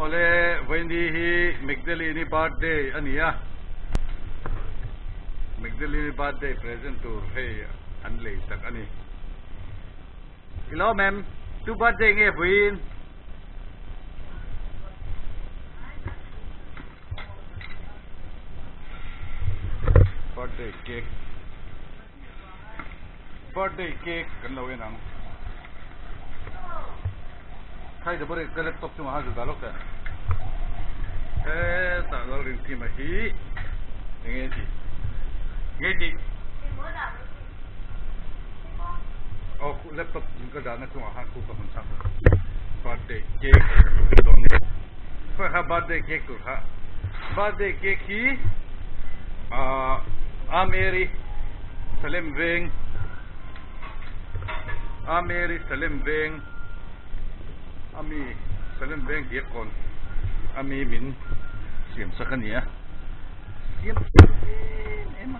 ole Wendy hi Magdalene birthday ania Magdalene birthday present to hey anlei tak ani hello ma'am tu birthday nge buin birthday cake kan lo enang khai de bore ka laptop chung ha ju dalok ta ta lo ring ki ma hi nghe chị laptop ka dana chung ha ku ka mun sa birthday cake don fa ha birthday cake tu ha birthday cake hi Ameri Salim Veng Ameri Salim Veng Ami Salim Veng dia kon Ami min siam sakania siam emma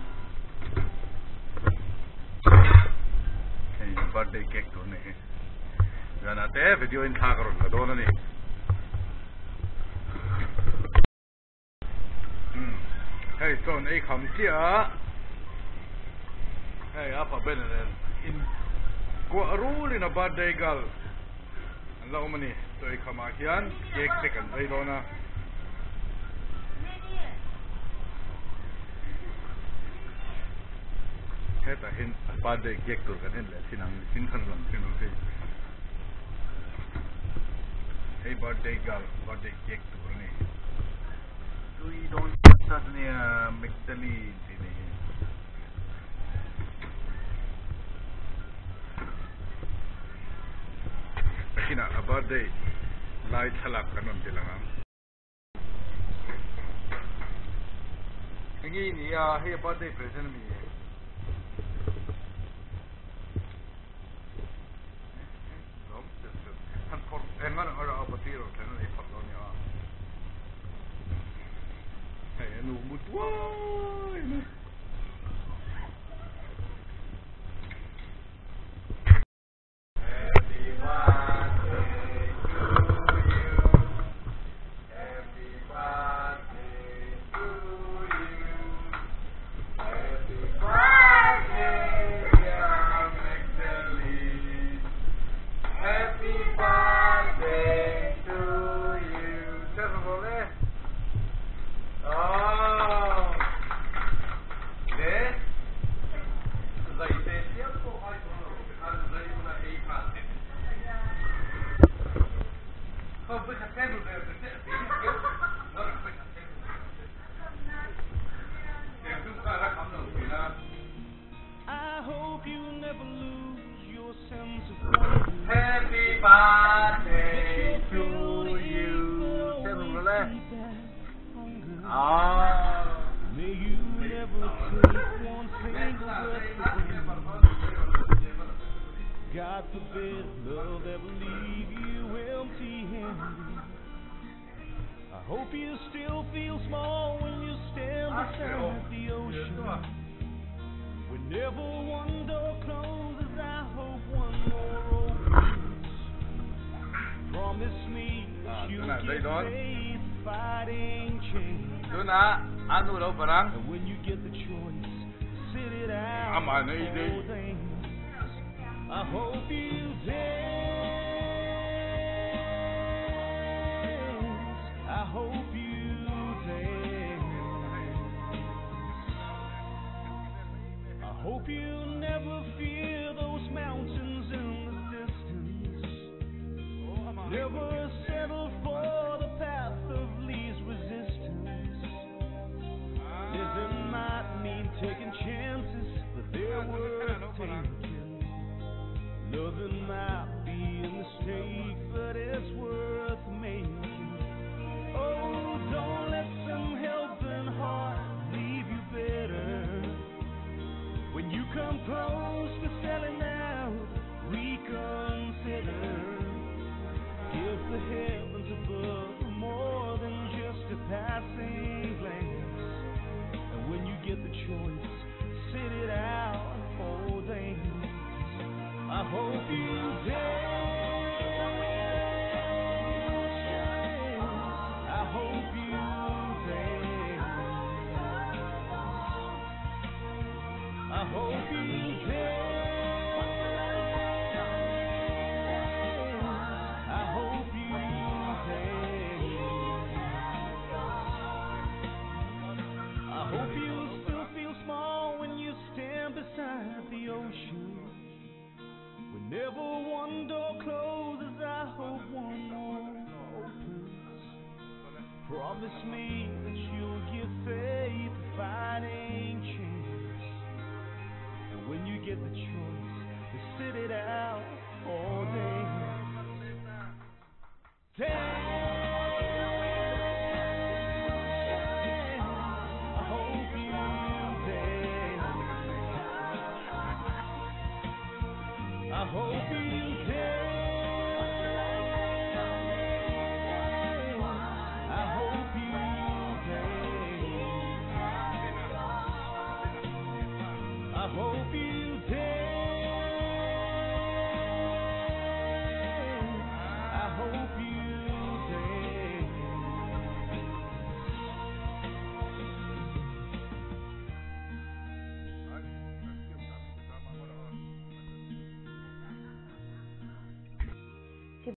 hey birthday cake tu ne jana te video in tha karon ka don ni hey son ei kham chia hey apa bener in ko aruli na birthday gal anla umani to ei khama hian cake te kan dei dona hey ta hin birthday cake tur kan hin le sinang sin khan lam sin ro hey birthday gal birthday cake tur ni we don't suddenly Magdalene ini. Kina birthday light halak kanon bilangan. Ini ya hey birthday present mi. Han får engar ara abatiro kan ni fattar ni ja. Hey, nu moet wine. Happy birthday to you. Happy birthday to you. Happy birthday, dear Magdalene. Happy birthday to you. Jangan boleh. Oh, this zai se tiempo hay uno al zai una hija. Kau berkata dulu deh, orang berkata. Yang tu cara kamu bila. I hope you never lose your sense of wonder. Happy birthday to you. Jangan boleh. May you never take one single breath again. God forbid love ever leave you empty-handed. I hope you still feel small when you stand beside the ocean. Whenever one door closes, I hope one more opens. Promise me that you'll keep faith fighting change. Tuna, anu lo barang. And when you get the choice, sit it out. Ama na ide. I hope you dance. I hope you dance. I hope you never fear those mountains in the distance. Never settle for the path of least resistance. Living might mean taking chances, but they're worth taking. Loving might be a mistake, but it's worth making. Oh, don't let some helping heart leave you bitter. When you come close to selling out, reconsider. If the heavens above are more than just a passing glance, and when you get the choice, sit it out for days. I hope you dance. Promise me that you'll give faith a fighting chance. And when you get the choice to sit it out all day.